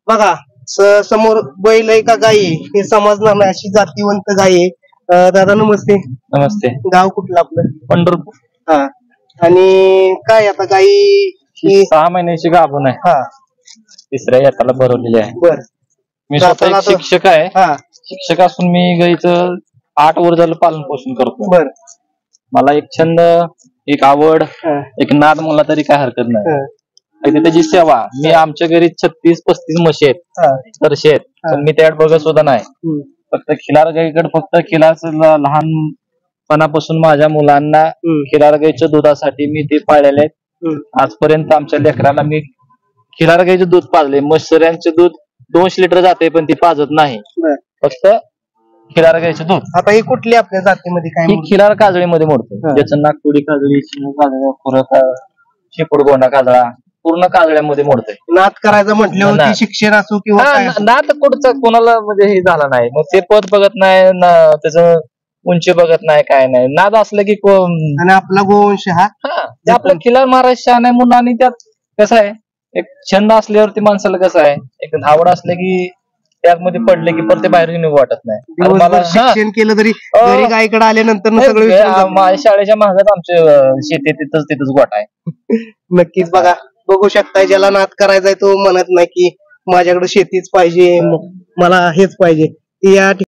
बघा समोर बैल आहे का गाई आहे हे समजणार नाही अशी जातीवंत गाई आहे. दादा नमस्ते. नमस्ते. गाव कुठलं आपलं? पंढरपूर. हा. आणि काय आता गाई ही 6 महिन्याची गाभण आहे. हा. तिसऱ्या येताला भरवलेली आहे. बर. मी स्वतः एक शिक्षक आहे. हा. शिक्षक असून मी गाईचं 8 वर्ष झालं पालन पोषण करतो. बर. मला एक छंद, एक आवड, एक नाद म्हणला तरी काय हरकत नाही. त्याची सेवा. मी आमच्या घरी 36-35 म्हशी आहेत, तरशे आहेत, पण मी त्यात बघत सुद्धा नाही. फक्त खिलार गाईकडे फक्त खिलार लहानपणापासून माझ्या मुलांना खिलार गाईच्या दुधासाठी मी ते पाळलेले आहेत. आजपर्यंत आमच्या लेकराला मी खिलार गाईचं दूध पाजले. मशऱ्यांचे दूध 200 लिटर जाते पण ती पाजत नाही, फक्त खिलार गाईचं दूध. आता ही कुठली आपल्या जातीमध्ये काय? खिलार काजळीमध्ये मोडतं, ज्याचं नागपुडी काजळी, शेपूड गोंडा काजळा पूर्ण काजळ्यामध्ये मोडतंय. नाद करायचं म्हटल्यावर शिक्षण असो किंवा नाद कुठचं कोणाला म्हणजे हे झाला नाही. मग ते पद बघत नाही, त्याचं उंची बघत नाही, काय नाही. नाद असलं की आणि आपला गोवंश हा आपलं खिलार महाराष्ट्र नाही म्हणून. आणि त्यात कसं आहे, एक छंद असल्यावरती माणसाला कसं आहे, एक धावड असले की त्यामध्ये पडले की परत बाहेर निघू वाटत नाही. मला शिक्षण केलं तरी घरी गायकडे आल्यानंतर सगळं माझ्या शाळेच्या मागच आमचे शेती तिथंच गोठा आहे. नक्कीच बघा, बघू शकताय, ज्याला नाद करायचाय तो म्हणत नाही की माझ्याकडे शेतीच पाहिजे, मला हेच पाहिजे. या